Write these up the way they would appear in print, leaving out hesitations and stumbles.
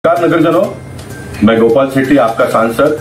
नमस्कार नगरजनों, मैं गोपाल शेट्टी आपका सांसद।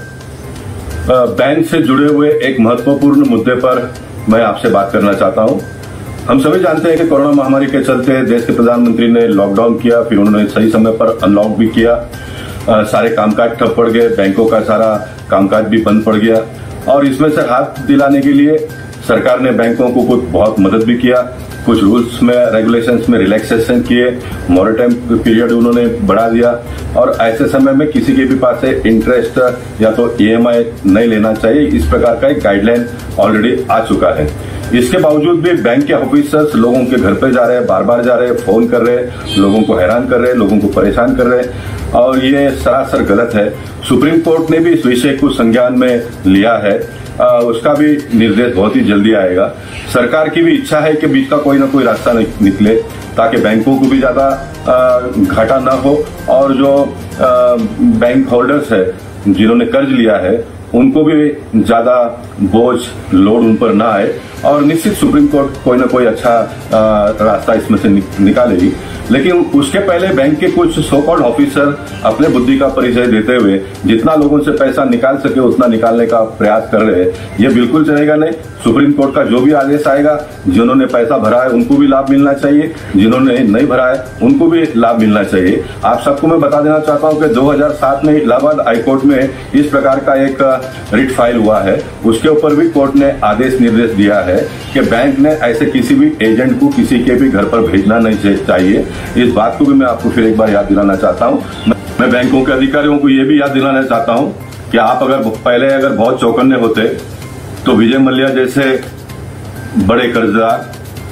बैंक से जुड़े हुए एक महत्वपूर्ण मुद्दे पर मैं आपसे बात करना चाहता हूं। हम सभी जानते हैं कि कोरोना महामारी के चलते देश के प्रधानमंत्री ने लॉकडाउन किया, फिर उन्होंने सही समय पर अनलॉक भी किया। सारे कामकाज ठप पड़ गए, बैंकों का सारा कामकाज भी बंद पड़ गया और इसमें से हाथ दिलाने के लिए सरकार ने बैंकों को कुछ बहुत मदद भी किया। कुछ रूल्स में, रेगुलेशंस में रिलैक्सेशन किए, मॉरेटोरियम पीरियड उन्होंने बढ़ा दिया और ऐसे समय में किसी के भी पास से इंटरेस्ट या तो ईएमआई नहीं लेना चाहिए, इस प्रकार का एक गाइडलाइन ऑलरेडी आ चुका है। इसके बावजूद भी बैंक के ऑफिसर्स लोगों के घर पे जा रहे हैं, बार बार जा रहे हैं, फोन कर रहे हैं, लोगों को हैरान कर रहे हैं, लोगों को परेशान कर रहे हैं और ये सरासर गलत है। सुप्रीम कोर्ट ने भी इस विषय को संज्ञान में लिया है, उसका भी निर्देश बहुत ही जल्दी आएगा। सरकार की भी इच्छा है कि बीच का कोई ना कोई रास्ता निकले ताकि बैंकों को भी ज्यादा घाटा ना हो और जो बैंक होल्डर्स है जिन्होंने कर्ज लिया है उनको भी ज्यादा बोझ लोड उन पर ना आए और निश्चित सुप्रीम कोर्ट कोई ना कोई अच्छा रास्ता इसमें से निकालेगी। लेकिन उसके पहले बैंक के कुछ सो कॉल्ड ऑफिसर अपने बुद्धि का परिचय देते हुए जितना लोगों से पैसा निकाल सके उतना निकालने का प्रयास कर रहे हैं। ये बिल्कुल चलेगा नहीं। सुप्रीम कोर्ट का जो भी आदेश आएगा, जिन्होंने पैसा भरा है उनको भी लाभ मिलना चाहिए, जिन्होंने नहीं भरा है उनको भी लाभ मिलना चाहिए। आप सबको मैं बता देना चाहता हूं कि 2007 में इलाहाबाद हाईकोर्ट में इस प्रकार का एक रिट फाइल हुआ है। उसके ऊपर भी कोर्ट ने आदेश निर्देश दिया है कि बैंक ने ऐसे किसी भी एजेंट को किसी के भी घर पर भेजना नहीं चाहिए। इस बात को भी मैं आपको फिर एक बार याद दिलाना चाहता हूं। मैं बैंकों के अधिकारियों को यह भी याद दिलाना चाहता हूं कि आप पहले बहुत चौकन्ने होते तो विजय मल्ल्या जैसे बड़े कर्जदार,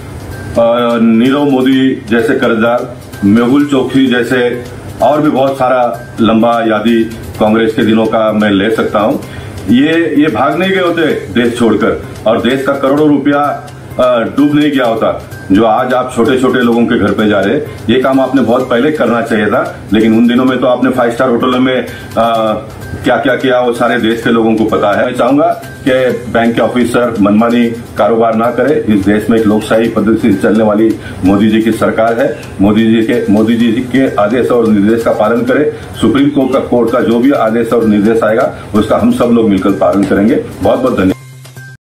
नीरव मोदी जैसे कर्जदार, मेहुल चोकसी जैसे और भी बहुत सारा लंबा यादी कांग्रेस के दिनों का मैं ले सकता हूं। ये भाग नहीं गए होते देश छोड़कर और देश का करोड़ों रुपया डूब नहीं गया होता। जो आज आप छोटे छोटे लोगों के घर पे जा रहे हैं, ये काम आपने बहुत पहले करना चाहिए था। लेकिन उन दिनों में तो आपने 5 स्टार होटलों में क्या क्या किया वो सारे देश के लोगों को पता है। मैं चाहूंगा कि बैंक के ऑफिसर मनमानी कारोबार ना करे। इस देश में एक लोकशाही पद्धति से चलने वाली मोदी जी की सरकार है। मोदी जी के आदेश और निर्देश का पालन करें। सुप्रीम कोर्ट का जो भी आदेश और निर्देश आएगा उसका हम सब लोग मिलकर पालन करेंगे। बहुत बहुत धन्यवाद।